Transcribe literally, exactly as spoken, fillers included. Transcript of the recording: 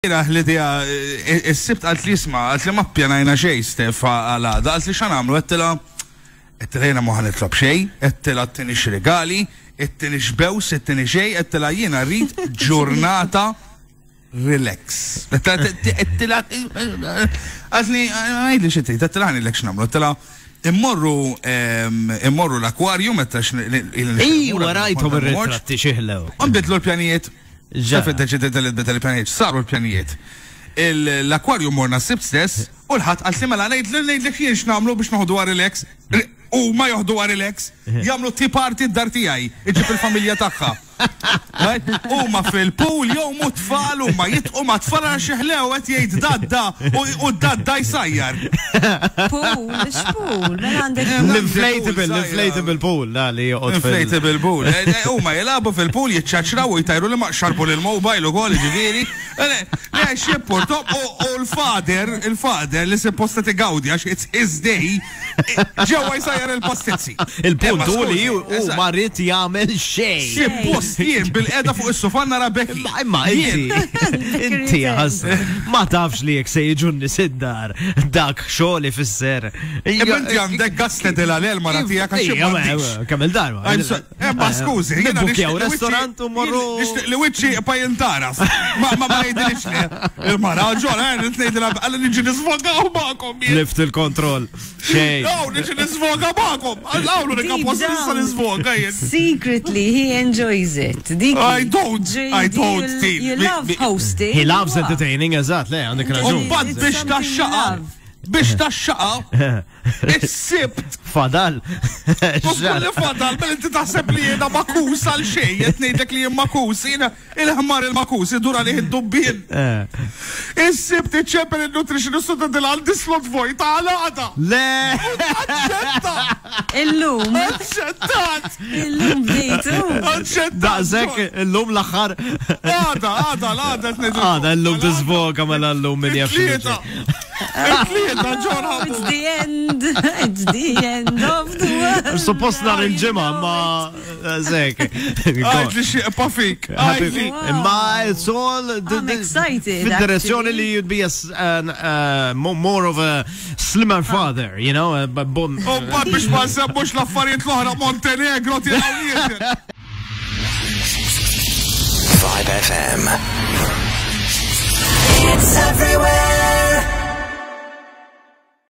l-idea, il-sibt għalt li jisma, għalt li ma pjanajna xej, Stef, għal-għada, għalt li xan għamlu, għettila, għettila jena muħan itlob xej, għettila t-tinix regali, għettinix bews, għettinix xej, għettila jena rrit ġurnata relax. Għettila, għalt li, għajdli xetti, għettila għani l-ek xnamlu, għettila, immorru, immorru l-akwarium, għettila Ija, rajtom il-ritratti xieħlew. Għambitlu l-pjanijiet, Xaf id-deċidet l-beta l-pjanijiet, saru l-pjanijiet. L-akwarium morna s-sibt stess, u l-ħat għal-simela ngħid l-ngħid l-kien x'namlu biex noħdu relax, u ma joħdu relax, jagħmlu tea party d-dar tiegħi, iġib il-familja tagħha. U ma fil-pool jew mu tfal u ma jitqu ma tfal għax xiħlew qed jgħid dadda u dadda jsajjar. Pool, x-pool, għandek L-inflatable, l-inflatable pool, la li joqgħod Inflatable pool. U ma jilagħbu fil-pool jiċċaċraw u jtajru li ma xarbu l-mobile ukoll ġifieri. Le xiepport, u l-fader, il-fader li supposta tigawdi għax it's his day, ġewwa jsajjar il-pastizzi. Il-punt u li u marrit jagħmel xejn. Xiepport jien bil-qeda fuq is-sofan nara Becky. Imma inti, inti għaz, ma tafx li jek se jiġunni siddar, dak xogħol ifisser. Inti għandek gaslet il-għalel mara tijak għax kamil darba. Emma skużi, Nibbukjaw restorant u morru. Li wiċċi pajintaras. Ma ma jgħidilix li. Il-mara ġol, għan t-nejdila għalli niġi nisfogaw ma'kom. Lift il-kontroll. Xej. Għaw, niġi nisfoga ma'kom. Għawlu nikapos nissa nisfoga jien. Secretly, he enjoys it. I don't, I don't, Steve. You love hosting. He loves entertaining, eżat, le, għandek raġun. Bad biex ta' xaqa, biex ta' xaqa, is-sibt. Fadal. Kulli fadal, bel inti taħseb li jena makus għal xej, jtnejdek li jen makus, jena il-ħmar il-makus, idura li id-dubbin. Is-sibt iċċeper il-nutrition student il-għandi slot vojta għal-għada. Le. Għadċetta. Illum. Għadċettat. Illum bdejtu. Għadċettat. Daqsek, l-lum l-axar. Għada, għada, għada, t-nejdek. Għada, l-lum t-zvoga ma l-lum min jafxie. Il-klieta, ġorħa. It's the end. It's the end of the world. Suppost nar il-ġimma, ma zek. Għajt li xie pafik. Ma it's all I'm excited. fil-direzzjoni li you'd be a s- an, uh, mo- more of a slimmer father, you know? uh, but bum- U bad biex ma sebbux l-affarijiet l-oħra Montenegro tiraw Vibe F M. It's everywhere.